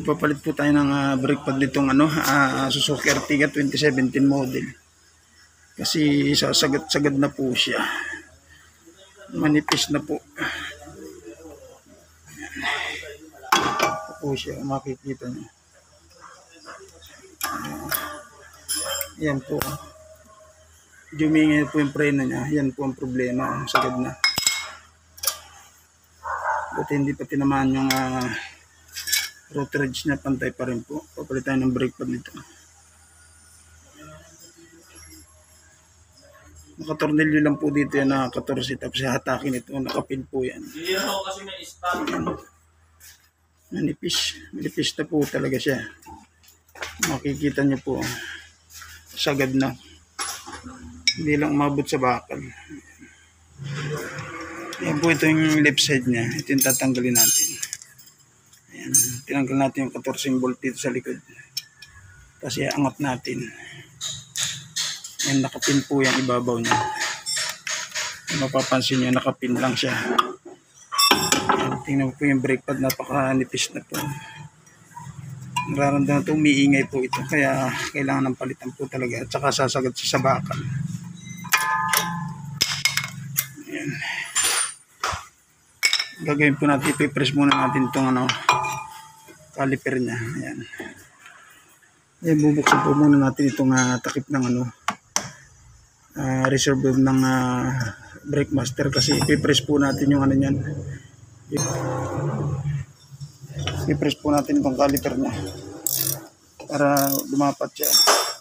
Magpapalit po tayo ng brake pad nitong Suzuki Ertiga 2017 model. Kasi sasagad-sagad na po siya. Manipis na po. Ito po siya, makikita niyo. Yan po. Dumingin po yung preno niya. Yan po ang problema. Sagad na. Buti hindi pa tinamaan yung rotor edge niya, pantay pa rin po. Papalitan ng brake pad nito. Nakatornilyo lang po dito yan na 14, tapos hatakin ito. Nakapin po yan. Hindi ako kasi may stock. Manipis na po talaga siya. Makikita niyo po. Sagad na. Hindi lang umabot sa bakal. Yan po ito yung left side niya. Ito yung tatanggalin natin. Ayan. Tinanggal natin yung 14 volt dito sa likod. Tapos iangat natin. Ayan, nakapin po yung ibabaw niya. Mapapansin niyo, nakapin lang siya. Ayan, tingnan po yung brake pad. Napaka-nipis na po. Nararamdaman ito, umiingay po ito. Kaya kailangan ng palitan po talaga. At saka sasagad siya sa bakal. Ayan. Gagawin po natin, ipipress muna natin itong caliper niya. Ayan. Ayan, bubuksan po muna natin itong takip ng reserve valve ng brake master, kasi ipipress po natin yung niyan. Ipipress po natin itong caliper niya para lumapat siya.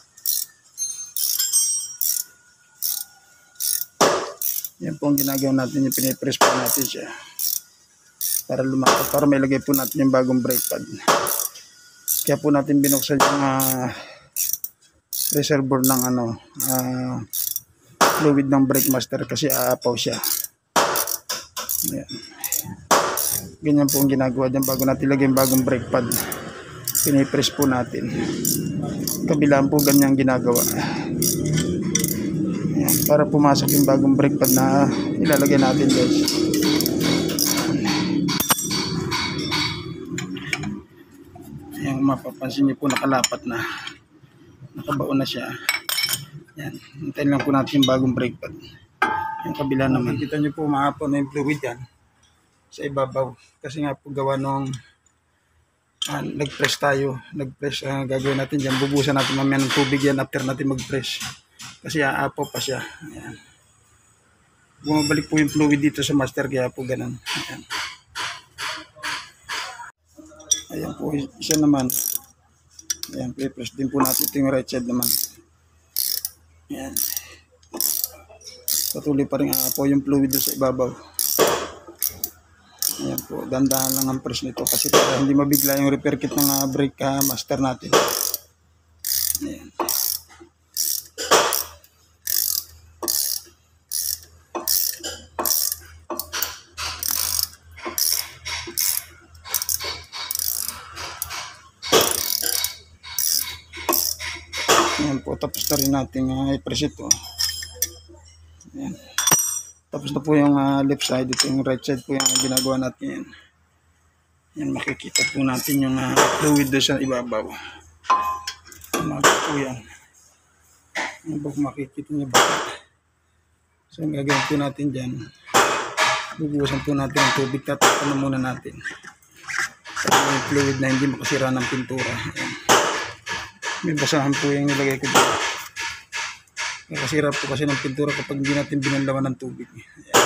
Yan po ang ginagawa natin, yung pinipress po natin siya para lumapat, para may lagay po natin yung bagong brake pad. Kaya po natin binuksan yung reservoir ng fluid ng brake master, kasi aapaw siya. Ayan. Ganyan po ang ginagawa dyan bago natin lagay yung bagong brake pad. Pinipress po natin. Kabilaan po ganyan ginagawa. Ayan, para pumasok yung bagong brake pad na ilalagay natin, guys. Ayan, mapapansin niyo po, nakalapat na. Nakabaon na siya. Ayan, hintayin lang po natin yung bagong brake pad. Yung kabila naman. Kita niyo po, mahapon na yung fluid yan sa ibabaw. Kasi nga po gawa nung nag-press tayo. Nag-press, gagawin natin dyan. Bubusan natin mamaya ng tubig yan after natin mag-press. Kasi aapaw pa siya. Ayan. Bumabalik po yung fluid dito sa master, kaya po ganun. Ayan. Ayan po, isa naman. Ayan, pre-press din po natin ito yung right side naman. Ayan. Patuloy pa rin po yung fluid doon sa ibabaw. Ayan po, dandahan lang ang press nito kasi para hindi mabigla yung repair kit ng brake master natin. Ayan. Ayan po, tapos na rin natin i-press ito. Ayan. Tapos na po yung left side. Ito yung right side po yung ginagawa natin. Ayan, makikita po natin yung fluid doon sa ibabaw. Umaga po yan. Ayan po, makikita nyo ba? So yung gagawin po natin dyan, bubusan po natin ang tubig. Tatapan na muna natin para yung fluid na hindi makasira ng pintura. Ayan. May basahan po yung nilagay ko dito. Nakasira po kasi ng pintura kapag hindi natin binanlawan ng tubig. Ayan.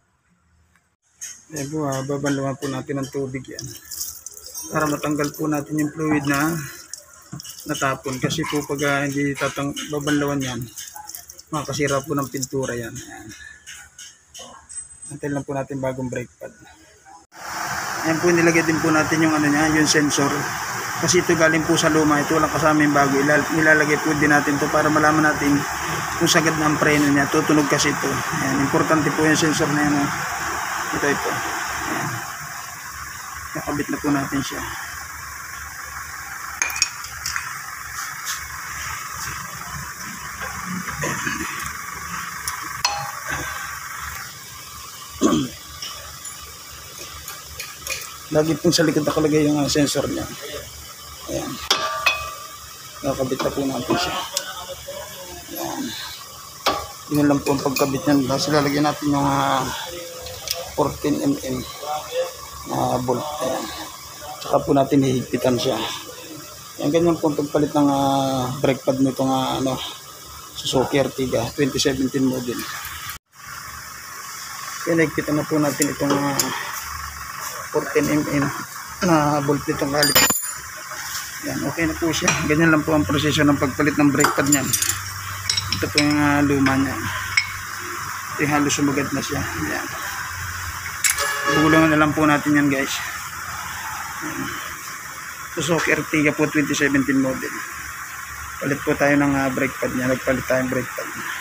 Ayan po, babanlawan po natin ng tubig yan. Para matanggal po natin yung fluid na natapon. Kasi po pag hindi babanlawan yan, makasira po ng pintura yan. Ayan. Antayin lang po natin bagong brake pad. Ayan po, nilagay din po natin yung yung sensor. Kasi ito galing po sa luma, ito lang kasama yung bago. Nilalagay po din natin ito para malaman natin kung sagad na ang preno niya. Tutunog kasi ito. Ayan, importante po yung sensor na yan. Ito. Ayan. Nakabit na po natin siya. Lagi pong sa likod nakalagay yung sensor niya. Ayan. Nakakabit na po natin siya. Ayan. Yun lang po ang pagkabit niyan. Tapos lalagyan natin yung 14mm na bolt. Ayan. Tsaka po natin hihigpitan siya. Ayan, ganyan po ang pagpalit ng brake pad nito nga Suzuki Ertiga 2017 model. Ayan, higpitan na po natin itong 14mm na bolt nitong caliper. Ayan, okay na po siya. Ganyan lang po ang proseso ng pagpalit ng brake pad niyan. Ito po yung luma niya. Ito yung halos sumagad na siya. Ayan. Gugulungan na lang po natin yan, guys. Ayan. Suzuki Ertiga po 2017 model. Palit po tayo ng brake pad niya. Nagpalit tayong brake pad niya.